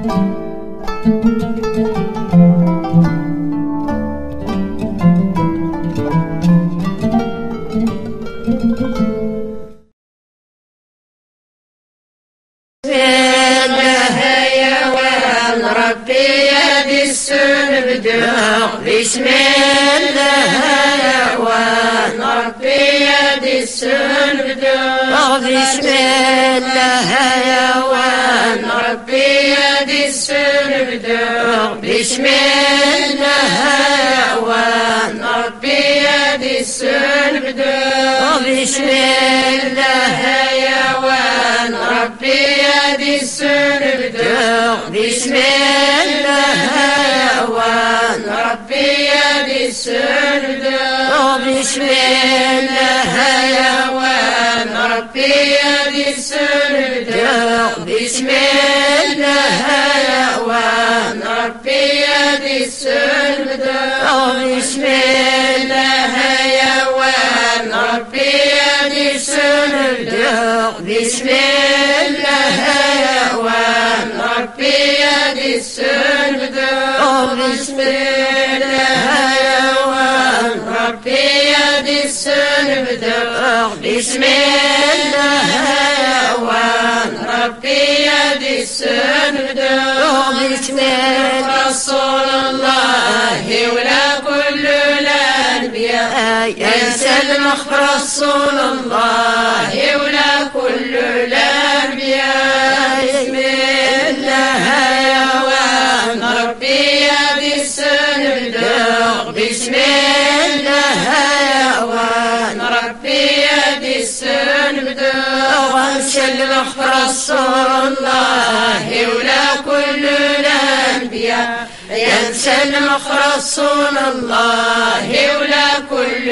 بسم الله يا وان ربي يدي السن بدوق بسم الله يا وان ربي يدي السن بدوق بسم الله يا وان ربي يدي السن بدوق بسم الله يا وان ربي يدي السن بدوق بسم الله يا وان ربي يدي السن بدوق بسم الله يا وان ربي يدي السن بدوق بسم الله يا وان ربي يدي السن بدوق بسم الله يا وان ربي يدي السن بدوق بسم الله يا وان ربي يدي السن بدوق بسم الله يا وان ربي يدي السن بدوق بسم الله يا وان ربي يدي السن بدوق بسم رسول الله ولا كل الأنبياء ينسى المخ رسول الله ولا كل الأنبياء بسم الله يا وان ربي يدي السن بدوق بسم الله يا وان ربي يدي السن بدوق انسى المخ رسول الله ولا كل الأنبياء ينسى المخ رسول الله ولا كل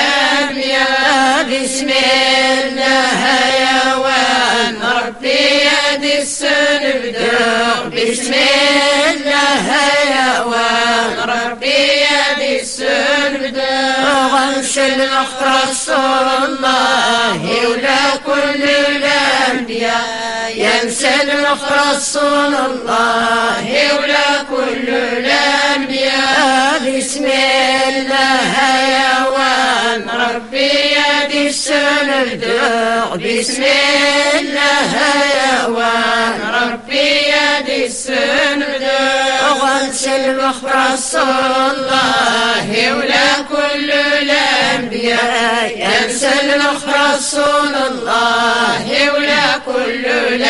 الأنبياء بسم الله يا وان ربي يدي السن بدوق بسم الله يا وان ربي يدي السن بدوق انسى المخ رسول الله ولا كل الأنبياء ينسى المخ رسول الله ولا كل الأنبياء بسم الله يا وان ربي يدي السن بدوق بسم الله يا وان ربي يدي السن بدوق انسى المخ رسول الله ولا كل الأنبياء ينسى المخ رسول الله ولا كل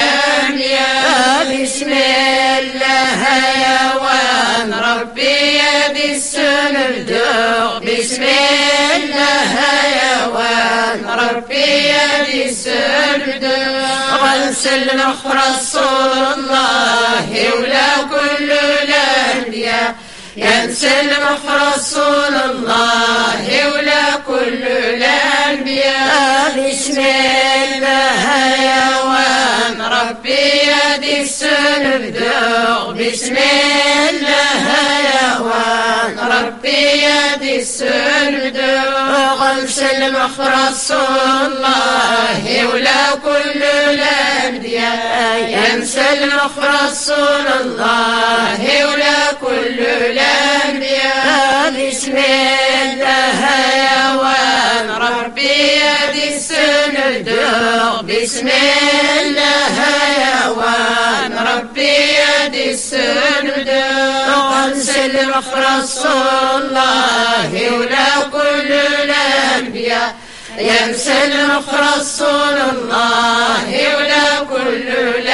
الأنبياء بسم الله يا وان ربي يدي السن بدوق بسم الله يا وان ربي يدي السن بدوق انسى المخ رسول الله ولا كل الأنبياء ينسى المخ رسول الله ولا كل الأنبياء بسم الله يا وان ربي يدي السن بدوق بسم الله يا وان ربي يدي السن بدوق انسى المخ رسول الله ولا كل الأنبياء ينسى المخ رسول الله ولا كل الأنبياء بسم الله يا وان ربي يدي السن بدوق بسم الله يا وان ربي يدي السن بدوق انسى المخ رسول الله ولا كل الأنبياء ينسى المخ رسول الله ولا كل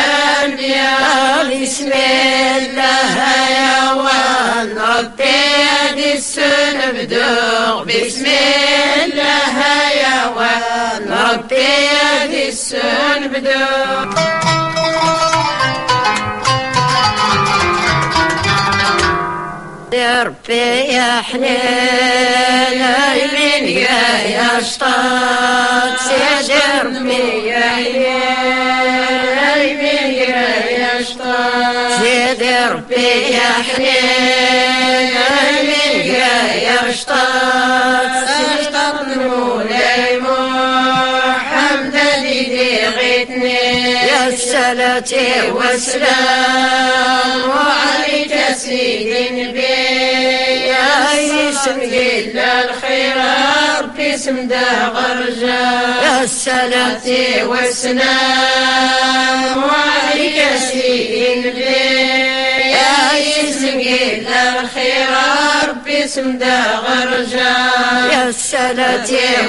الأنبياء بسم الله يا وان ربي يدي السن بدوق بسم الله يا وان ربي يدي السن بدوق يا ربي يا حنين يمين يا شطاط سيدي ربي يا يمين يا شطاط سيدي ربي يا حنين يمين يا شطاط مولاي محمد اللي غيتني يا يا الصلاة والسلام عليك سيدي النبي يا اسم جل الخير ربي اسم داغ الرجال يا الصلاة والسلام عليك سيدي النبي يا اسم جل الخير ربي اسم داغ الرجال يا الصلاة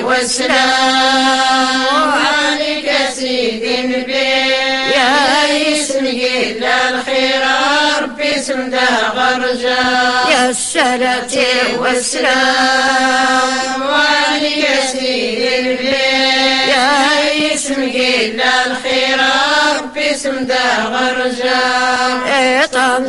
والسلام عليك سيدي النبي يا اسم جل الخير ربي اسم داغ الرجال يا الصلاة والسلام عليك سيدي النبي يا اسم جل الخير ربي اسم داغ الرجال طمز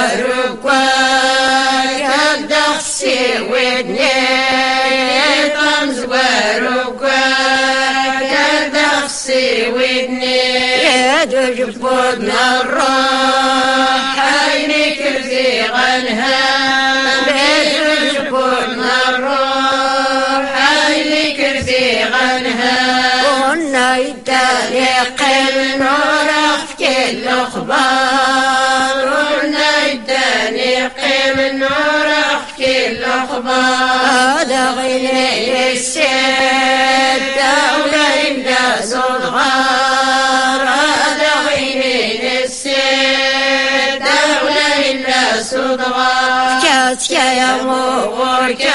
وروكواك الدخسي ودني طمز وروكواك الدخسي ودني يدج بودنا الروح عينك رزيق الهام يدج بودنا الروح عينك رزيق الهام قلنا يدالق النور في كل اخبار قلنا يدالق النور في كل اخبار هذا غير السيد ولا يبدا صغار هذا غير السيد ولا يبدا صغار كاتك يا مغرك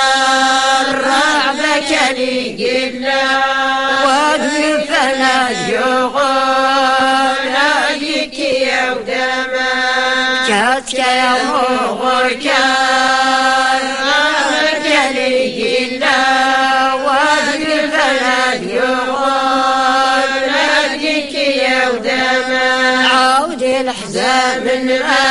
رعبك لي قلا وقف لا يغول عليك يا ودما كاتك يا مغرك رعبك لي قلا وقف لا يغول عليك يا ودما عود الحزام من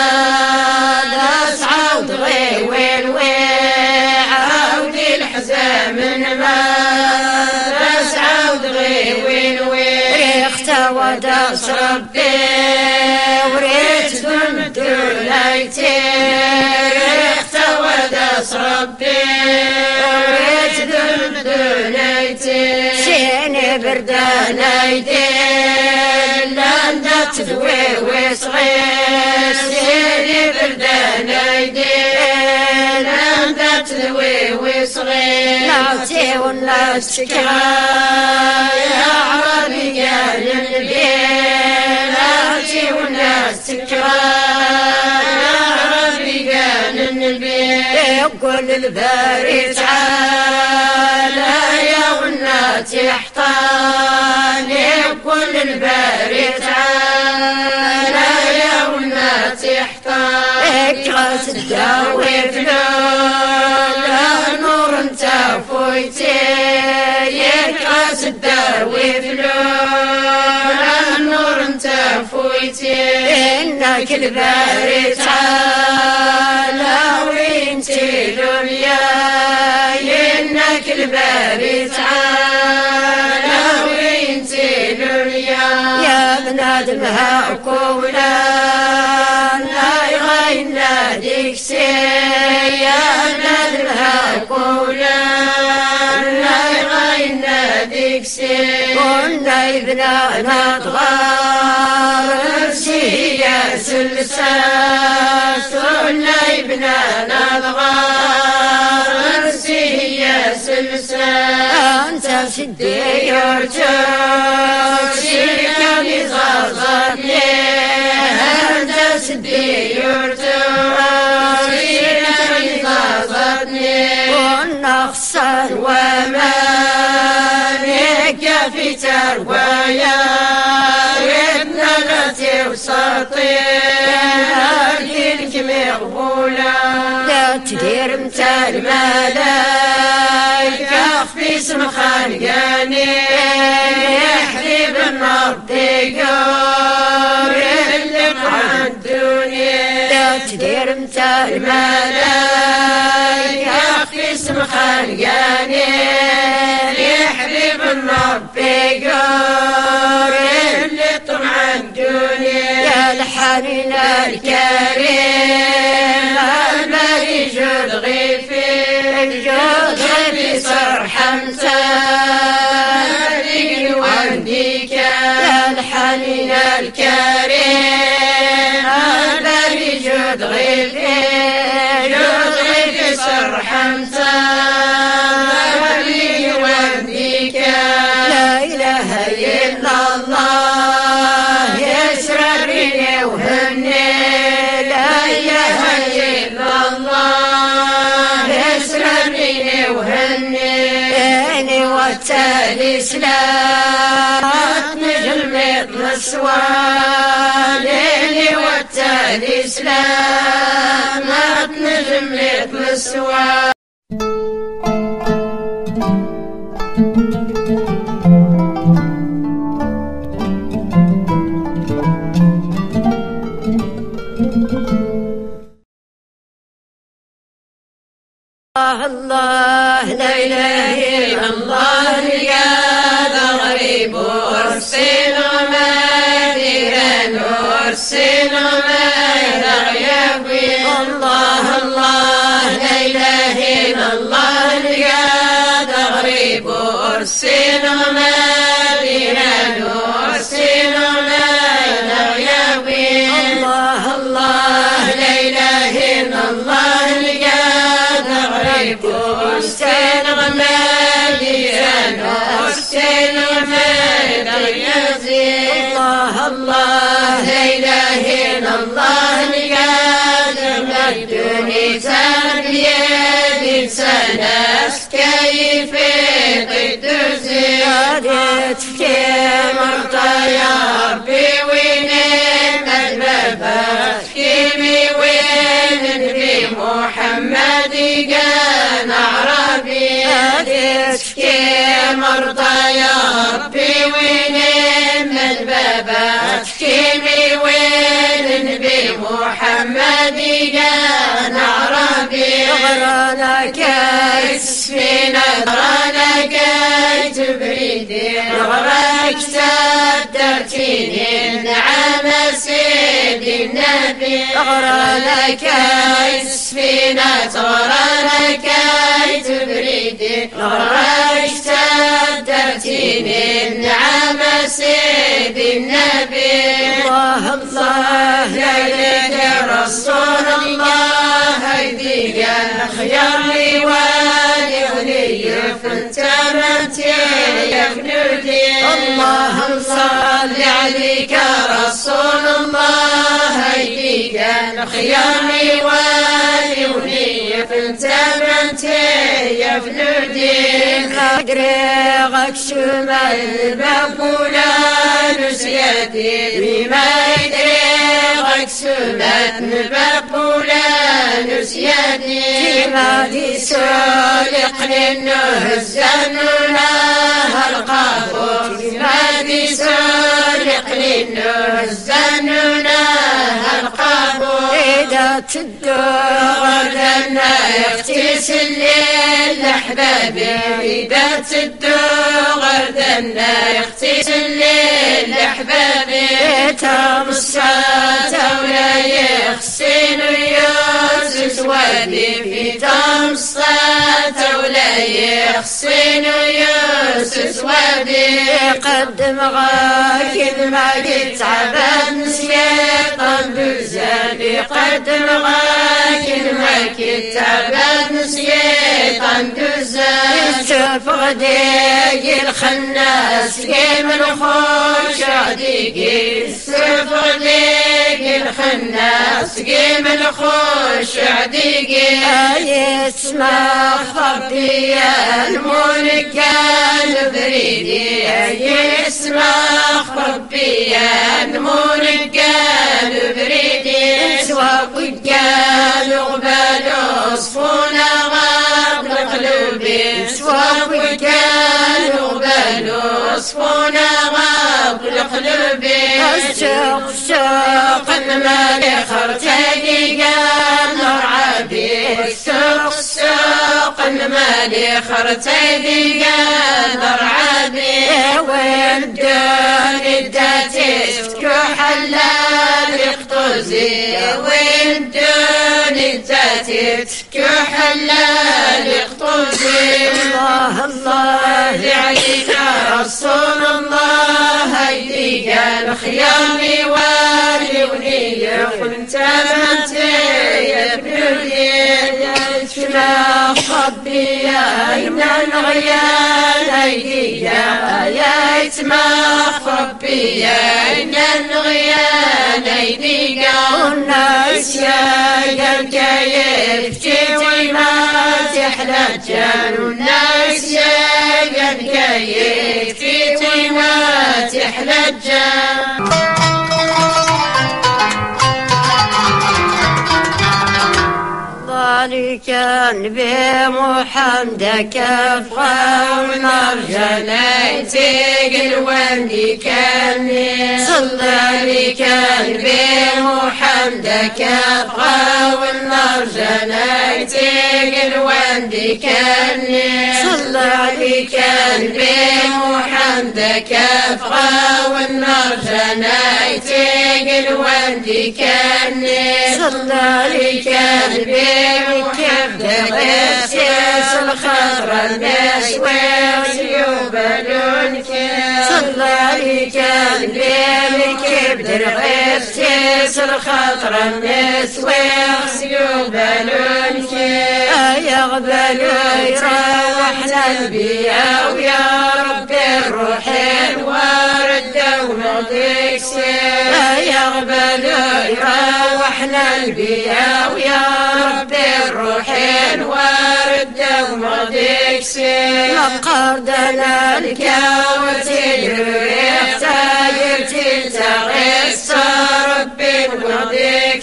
هذا عود غيوين عود الحزام من بس عود غيوين ريخت وداس ربي وريت بنت ليتي ريخت وداس ربي وريت بنت ليتي سيني بردان ايدين لاندا تدوي وصغير سيني بردان ايدين لاندا تدوي وصغير نعتي والناس تكرا يا عربي قال النبي نعتي والناس تكرا يا عربي قال النبي يقول الباري تعالى يا والناس يحطان يقول الباري تعالى يا والناس يحطان اكرس تداوي فلول نور انت فويتي يكرس تداوي فلول نور انت فويتي انك الباري تعالى وانتي دنيا انك الباري تعالى وانتي دنيا يا بنادم هاكولا لا يغين ناديك سي يا بنادم هاكولا لا يغين ناديك سي قلنا يبنانا ضغار سي يا سلساس قلنا يبنانا ضغار سي يا سلساس انت سدي يرجوك شركة بزازني انت سدي يرجوك شركة بزازني والنخصر ومالك في تروايا ابن التي وسطين هاكلك مقبولة لا تدير متى الملايكة في اسم خالقاني يحلب النار ديقور اللي عن الدنيا لا تدير متى الملايكة في اسم خالقاني يحلب النار ديقور اللي طمع الدنيا يا الحنين الكريم الباري جود غيفي جود غيفي صرحمتك وعندك يا الحنين الكريم البري جود غيثي سرحمته بلي وديك لا إله إلا الله يسرني وهني لا إله إلا الله يسرني وهني أني والتالي سلام نجل مثل السوال أني والتالي سلام نجل مثل السوال الله لا إله إلا الله يا غريب أرسل ما ديران أرسل ما يغيبي الله الله لا إله إلا الله يا غريب أرسل ما ديران أرسل ما يغيبي الله الله لا إله إلا الله أرسل غمالي أنا أرسل غمالي الله الله لا إله إلا الله القادر مجدني تربية سناس كيف قدسي قادتك مرضى يا ربي وين مجببك كيمي وين نبي محمد كان عربي قادتك مرضى يا ربي وين مجببك كيمي وين نبي محمد كان عربي غرانك يسفينا غرانك تبريدي غرانك تدرتيني النعم سيدي النبي غرانك يسفينا غرانك تبريدي غرانك تدرتيني النعم سيدي النبي الله الله يا رسول الله هيديك خيار لي والي ولي فانت منتي يا فنودي الله صل عليك رسول الله هيديك خيار لي والي ولي فانت منتي يا فنودي قدريغك شمال بابولا نسيتي بما يدريغك سمات بابولا نسيتي ما دي سولق للنهز نونها القابوس ما دي سولق للنهز نونها القابوس إذا تدور غردنا يغتسل الليل أحبابي إذا تدور غردنا يغتسل الليل أحبابي تام الصلاة ولا يخسن يوسس وادي في تام الصلاة ولا يخسن يوسس وادي قدم غاكد ما قد عباد نسيطان بزادي قدم غاكد ما قد عباد نسيطان بزادي شوف غديق الخناس قيم الخوش عديقي شوف غديق الخناس قيم الخوش عديقي يسمع خطي الملك البريدي يسمع خطي الملك البريدي سواق قالوا غبالوا صفونا غاب قلوبي سواق قالوا غبالوا صفونا غاب قلوبي الشوق شوق المالي خرتي قال رعبي السوق المالي خرتي قال رعبي وين دوني داتي كحلال يقطزي وين دوني داتي كحلال يقطزي الله الله عليك رسول الله هيدي قال خيامي والي ونية وانت منتي بنودي شلا خبي أين الغيال أيديا يا يتما خبي أين الغيال أيديا والناس يا الكيف جيتي ما تحلى الجان والناس يا الكيف جيتي ما تحلى الجان كان بمحمد كفغا ونرجع نيتي الوندي كان صلى لي كان بمحمد كفغا ونرجع نيتي الوندي كان صلى لي كان بمحمد كفغا ونرجع نيتي الوندي كان صلى لي كان كبد غسيس الخضر المسوي يبلون صلى لي كان بيم كبد غسيس الخضر المسوي يبلون يقبلوا يروحنا البيا ويا رب الروحين ورد ومضيك يقبلوا يروحنا البيا ويا رب الروحين ورد ومضيك لقردنا الكاوت الريح تاجر تلتغيس ربي ومضيك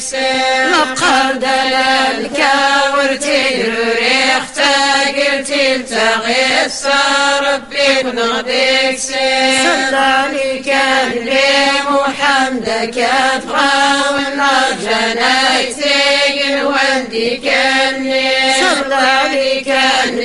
لقردنا الكاوت الريح تاجر تلتغيس ربي ومضيك صلى لي كان بمحمد كفغا والنرجع نيتي الوندي كان صلى لي كان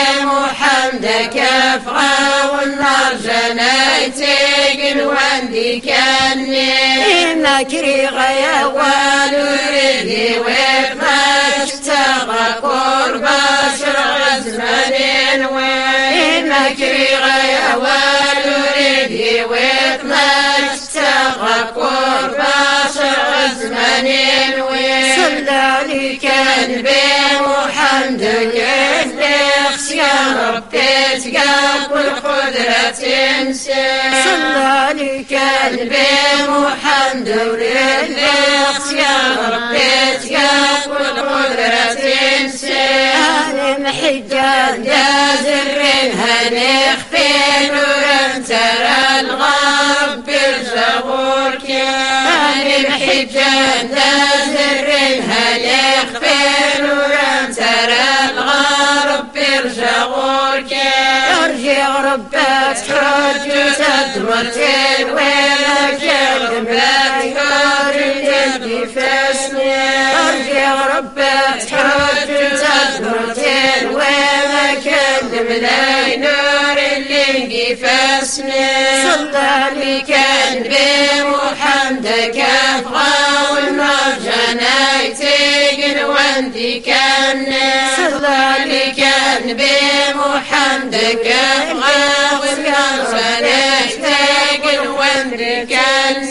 بمحمد كفغا والنرجع نيتي الوندي كان مكري غيا والوريدي وما اشتغى قربا شرع زمانين مكري غيا والوريدي وما اشتغى قربا شرع زمانين صلى لي كان بمحمد كفلخ يا ربي تقاب والقدرة تنسى صلى لي كان بمحمد وللخ يا ربي تقاب والقدرة تنسى أنا محجان دازرين هنخفي نورا ترى الغرب بالجبور كان محجان دازرين هنخفي نورا ترى الغرب بالجبور ارجع ربك حج تدمرتين وينك ربك هارجل فاسني ارجع ربك حج تدمرتين وينك الملاي نور اللي فاسني صلى لي كان بمحمد كفغا والنرجع نيتي الوندي كان صلى لي كان بمحمد كفغا والنرجع نيتي الوندي كان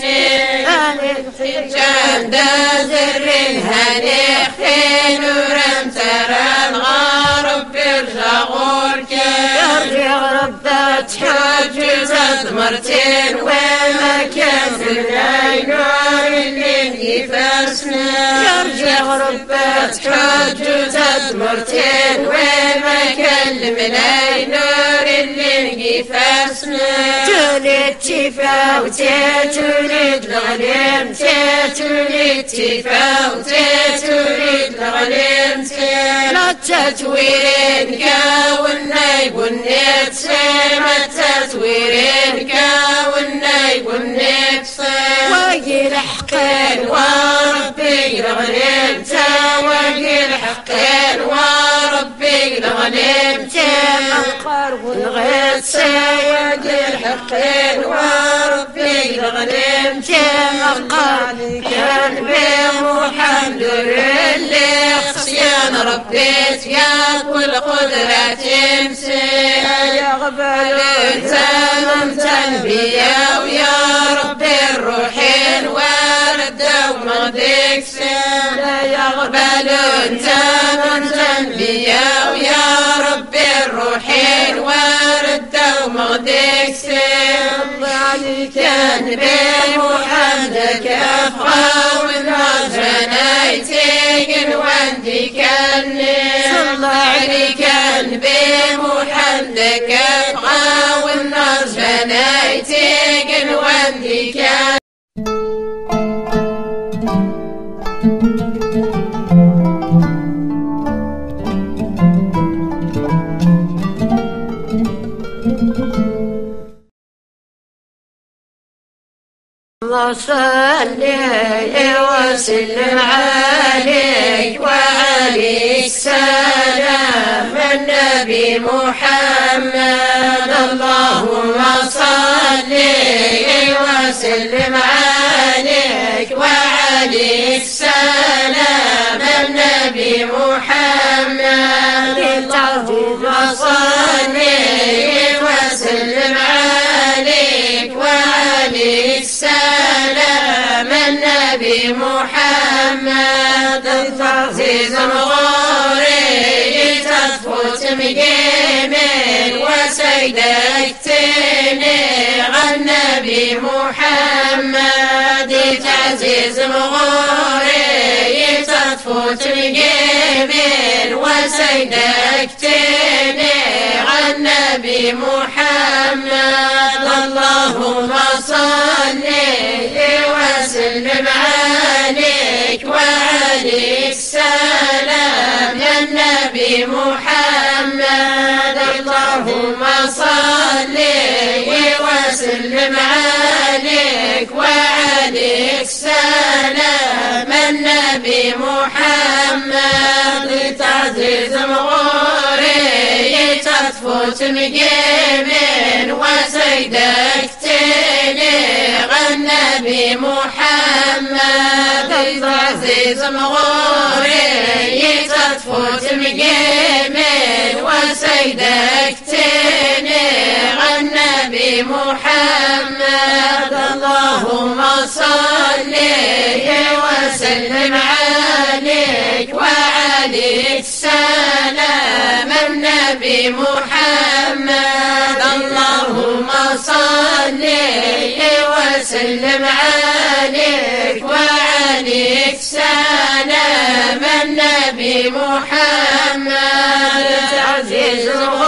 كان دازر الهنيخ في نورا ترى الغرب بالجغور يرجع ربك حج تدمرتين وما كان في الليل نور اللي فاسنا يرجع ربك حج تدمرتين وما كان الملاي نور اللي فاسنا تولد تفاوتي تولد الغليم تولد تفاوتي تولد الغليم لا تتويرين كاوناي بنيت ما تتويرين كاوناي بنيت واقي الحقين وربي الغليم واقي الحقين وربي الغليم القرب والغيث واقي الحقين وربي الغليم القرب كان بمحمد اللي خصيان ربيت يا كل قدرة تمسي يقبل انت ممتن بيا ويا رب سن لا يقبلون من ذنبيا ويا ربي الروح الورد ومغدك سن عليك النبي محمدك أفغى والنار جنايتك وندك صلى عليك النبي محمدك أفغى والنار جنايتك وندك اللهم صل وسلم عليك وعليك سلام النبي محمد اللهم صل وسلم عليك وعليك سلام النبي محمد اللهم صل وسلم عليك وعليك سلام النبي محمد عزيز مغوري تفوت مقيمين وسيدك تنيغ النبي محمد عزيز مغوري تفوت مقيمين وسيدك تنيغ النبي محمد اللهم صل وسلم عليك وعليك سلام يا النبي محمد اللهم صل وسلم عليك وعليك سلام النبي محمد تعزيز مغوري تفوت مقيمين وسيدك تنيغ النبي محمد عزيز مغوري تفوت مقيمين وسيدك تنيغ النبي محمد اللهم صل وسلم عليك وعليك سلام النبي محمد اللهم صل وسلم عليك وعليك سلام النبي محمد عزيز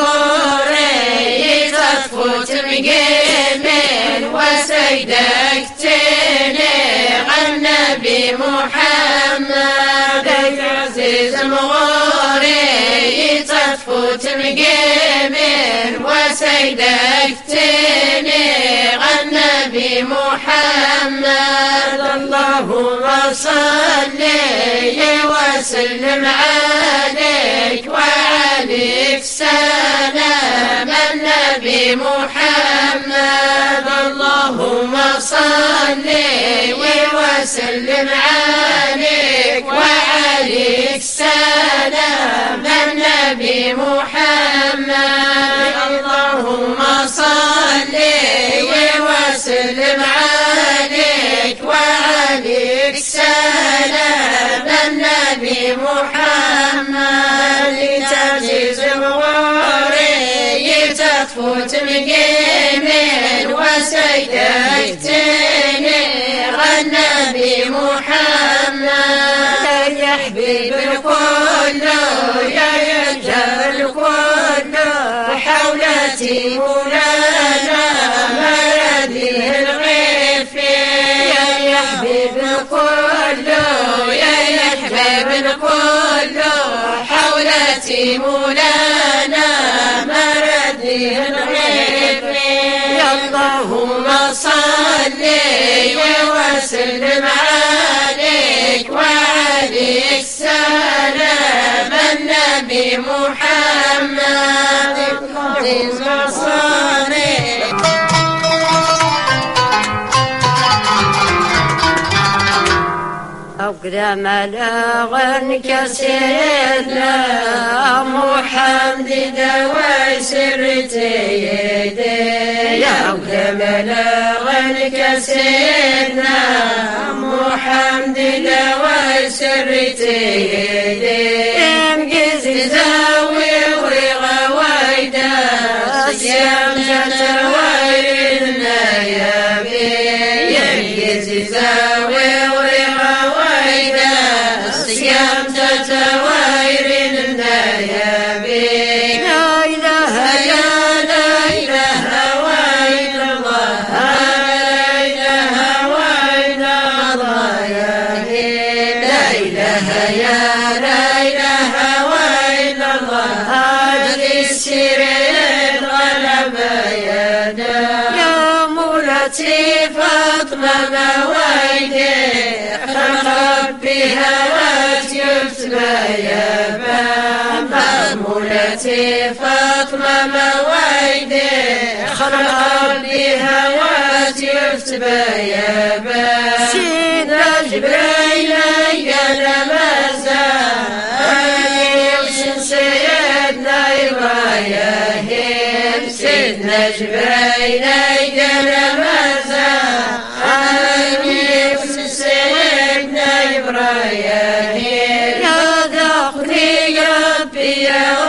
غوري تفوت مقيمين وسيدك تنيغ النبي محمد عزيز مغوري تفوت مقيمين وسيدك تنيغ النبي محمد اللهم صل وسلم عليك وعليك سلام النبي محمد اللهم صل وسلم عليك وعليك سلام النبي محمد اللهم صل وسلم عليك وعليك سلام النبي محمد تعزيز مغوري تفوت مقيمين وسيدك تنيغ النبي محمد يا حبيب الكل يا يجهر الكل حولتي مولانا مرادي الغيث يا حبيب الكل يا حبيب الكل حولتي مولانا مرادي الغيث اللهم صل وسلم عليك وعليك سلام النبي محمد أقدم لغن كسيدنا محمد دواي سرتي يدي أقدم لغن كسيدنا محمد دواي وسرتي مقزي زاوي ورغا وايدا صيام تتوايرنا يا بي مقزي زاوي ورغا وايدا صيام تتوايرنا يا بي لا إله يا لا إله وإلا الله لا إله وإلا الله يا لا إله يا لا إله وإلا الله هذه السيرين غلب يدا يا مولتي فاطمة مويدي خلق بها وتيتبى يا بابا مولتي فاطمة مويدي خلق بها وتيتبى يا بابا سيدنا جبريل قال مازال سيدنا إبراهيم سيدنا جبريل قال مازال سيدنا إبراهيم يا ذاقني ربي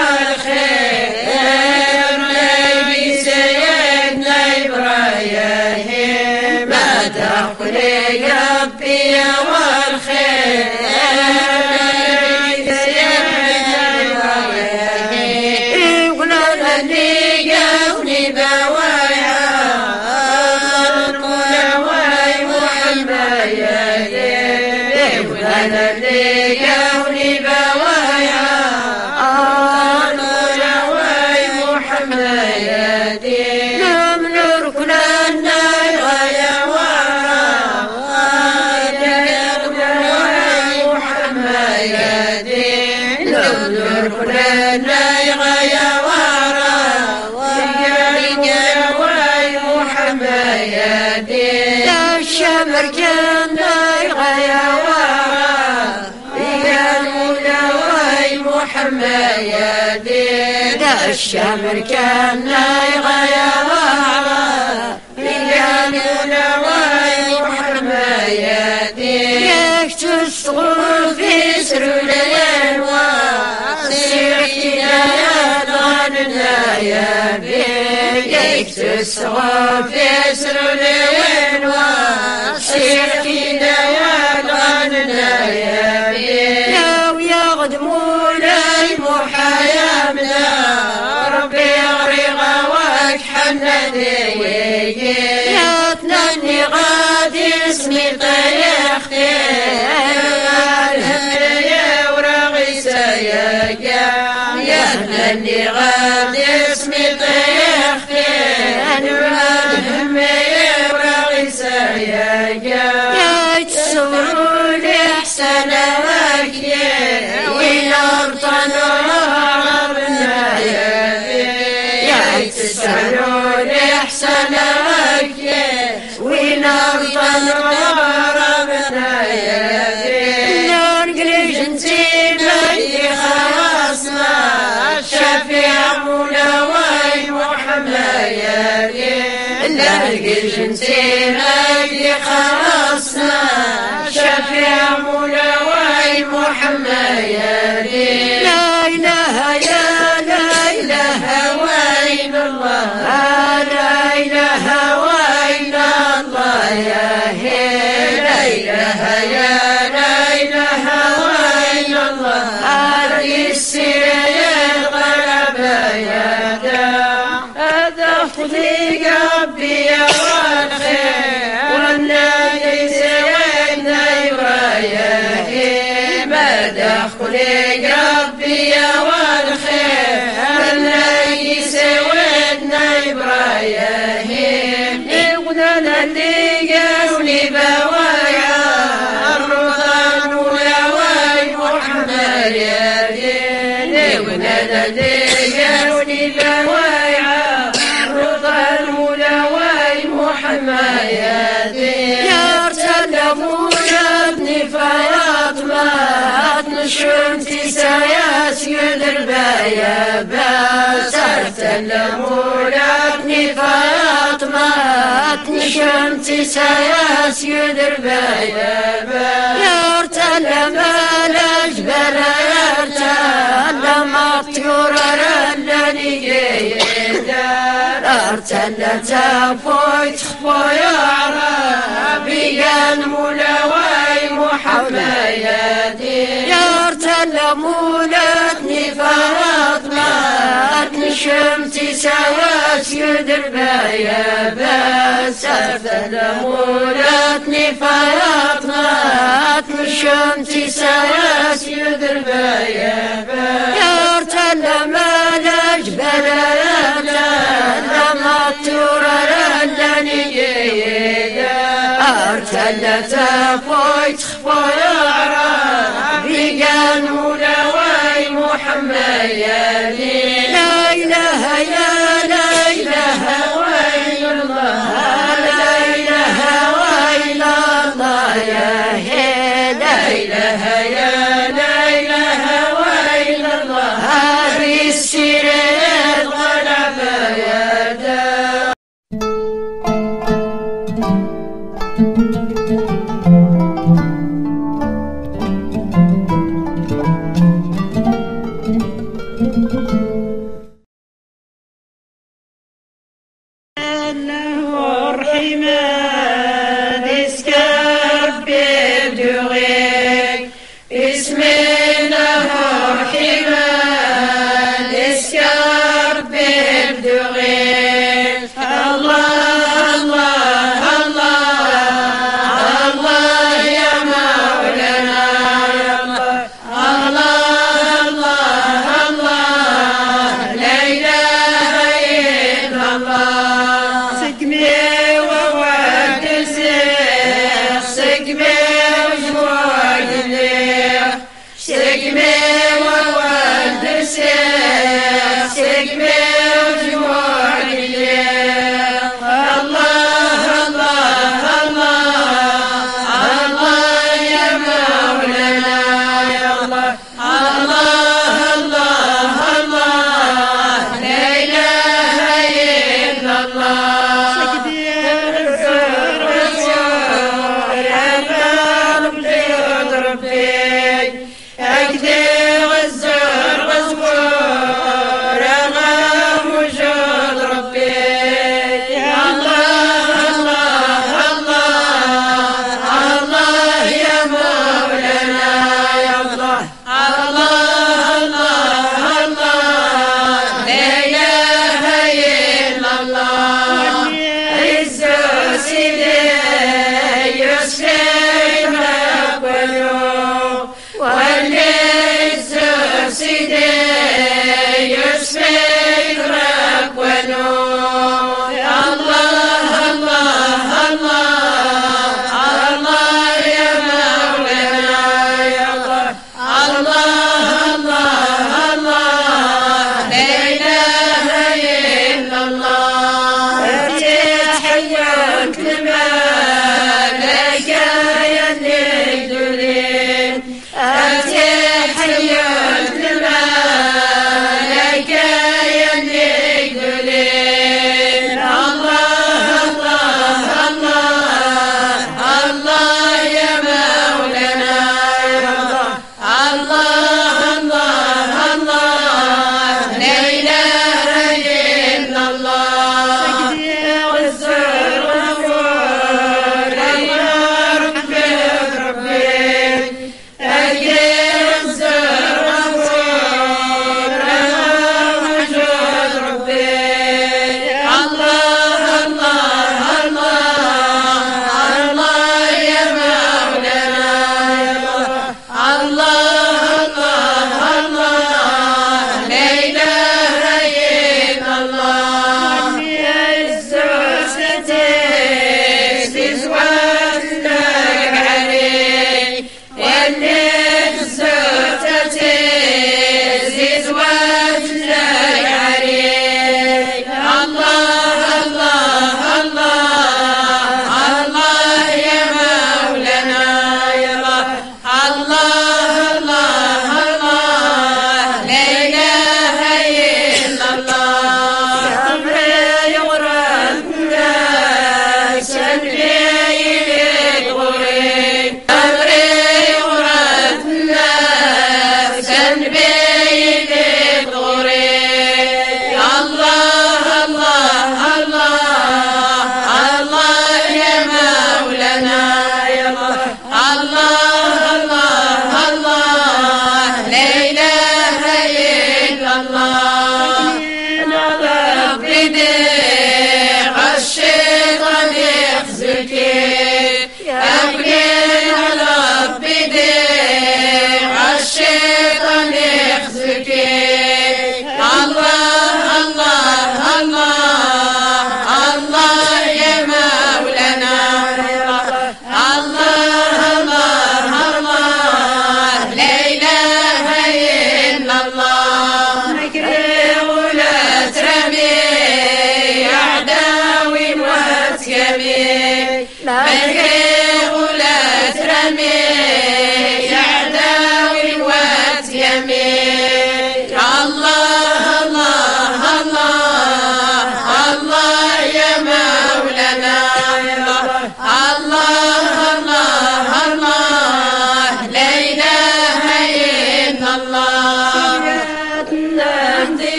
والخير نبي سيدنا إبراهيم ما ذاقني ربي والخير نبي سيدنا إبراهيم ولا اللي قوني بوايا ولا اللي قوني بوايا محمد نملك لنا يا محمد نملك لنا يا محمد لا الشمر كنا يا محمد لا الشمر كان يا محمد يكتسغوا في سر الانوار سيرتنا يا ضاننا يا بي يكتسغوا في سر الانوار سيرتنا يا ضاننا يا بي يغدمون المحيامنا ربي يغرق وجحنا يا تنني غادي اسمي طريقتي يا ورغي سياقا يا تنني غادي اسمي طريقتي يا ورغي سياقا يا تصوروا لي احسن تسألون إحسان وكي ونرضى ربنا يا بي نرقل جنتين لي خلاصنا الشفيع مولوي محمد يا بي نرقل جنتين لي خلاصنا الشفيع مولوي محمد يا بي لا إله يا لا إله وإلا الله لا إله وإلا الله يا لا إله يا لا إله وإلا الله هذه السير غلب يدا هذا خذي ربي والخير والنبي سيدنا إبراهيم هذا خذي ربي والخير والنبي سيدنا إبراهيم نقولنا اللي قولي بوايا الرضان ويا محمد يا دين نقولنا اللي قولي بوايا الرضان ويا محمد يا دين يا ارتلمونا ابني فاطمة شمتي سياس يدربا يا باس ارتلمونا ابني فاطمة شمتي سياس يدربا يا باس يرتلم الجبل يرتلم الطيور رلني ارتلت فويت خفويا عربي المولوي محمد يرتلم ولدني فاطمة شمتي سواس يدر بايا بس ارتلم ولدني فاطمة شمتي سواس يدر بايا بس يرتلم الجبل يرتلم الطيور رلني ارتلت فويت خفويا عربي المولوي محمد لا إله يا لا إله وإلا الله لا إله وإلا الله يا لا إله يا لا إله وإلا الله هذه السيرة الغلبة يا دا سقمي وجموع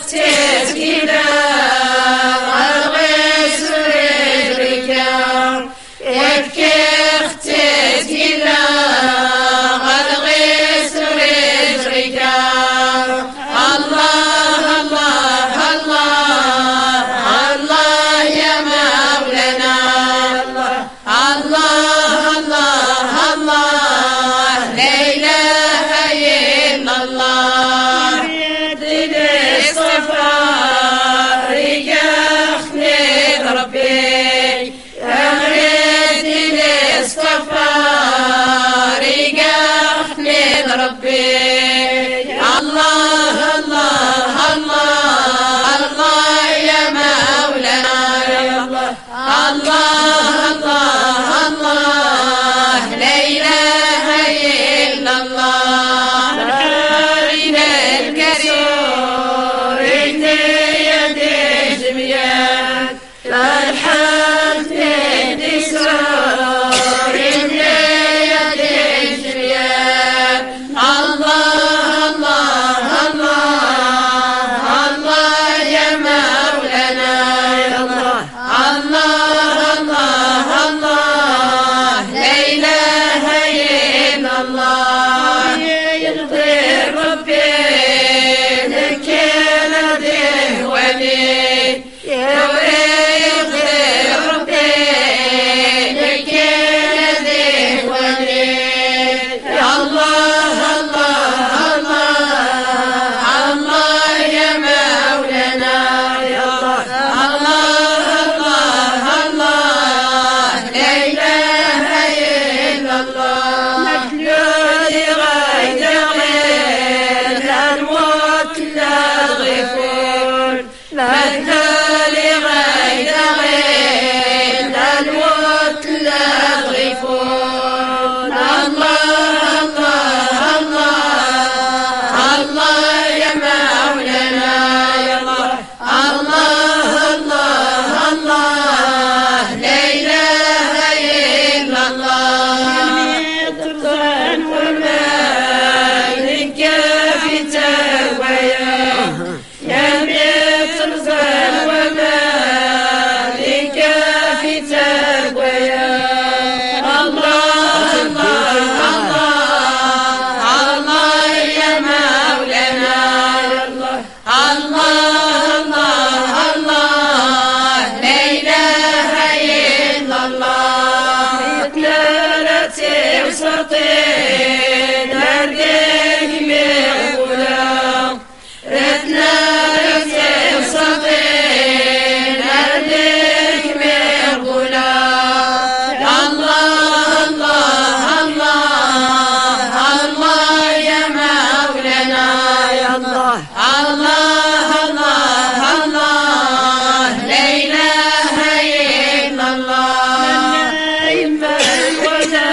تسكينا الغيس رجلك يبكي تسكينا الغيس رجلك الله الله الله الله يا مولانا الله الله الله لا إله إلا الله يريد الاصطفاء ريحني ربي يريد الاصطفاء ريحني ربي الله الله الله الله يا مولانا الله الله الله لا إله إلا الله حارنا الكريم يدي جميان الحمد يدي سرور يدي جميان الله الله الله الله يا مولانا الله الله الله لا إله إلا الله يرضي ربي لك نده ولي يرضي ربي لك نده ولي يا الله الله الله الله يا مولانا يا الله الله الله الله لا إله إلا الله مجلول غير غير الموت لا غفور مجلول غير غير الموت لا غفور الله الله الله الله يا مولانا يا الله الله الله الله لا إله إلا الله طرفان ومالك في تهويا يا طرفان ومالك في تهويا الله الله الله الله يا مولانا الله الله الله الله لا إله إلا الله اتلالتي وسطين أرديك مغفولا اتلالتي وسطين أرديك مغفولا الله الله الله الله يا مولانا يا الله الله الله الله لا إله إلا الله إما ولا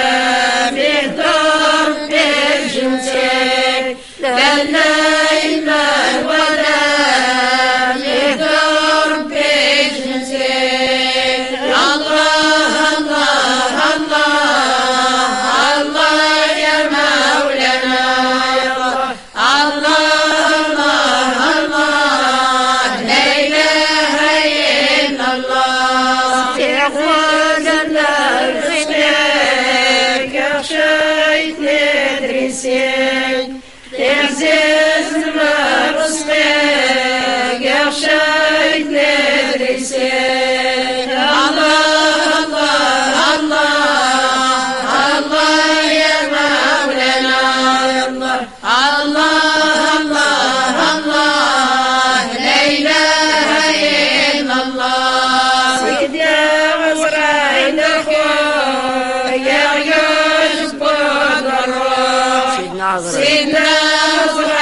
بيدور بالجنسين لا إما ولا بيدور بالجنسين الله الله الله الله يا مولانا يا الله الله الله لا إله إلا الله يقول الرزق شيء تدرسين تعزز ما رزقك شيء تدرسين الله الله الله الله يا مولانا يا الله الله الله الله لا إله إلا الله سيدي عزرائيل أخويا يعيش بالروح سيدنا عزرائيل